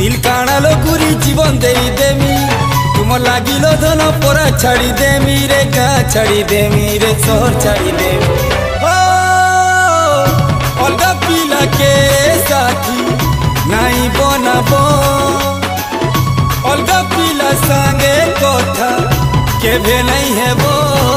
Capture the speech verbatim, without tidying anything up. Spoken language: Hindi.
दिल काना लो गुरी जीवन दे देमी तुम लागिलो धन परा छाड़ी देमी रे गा छाड़ी देमी रे शहर छाड़ी देमी हो अलगा पिला के साथी नहीं बनाबो अलगा पिला संगे कथा केभे नहीं हेबो।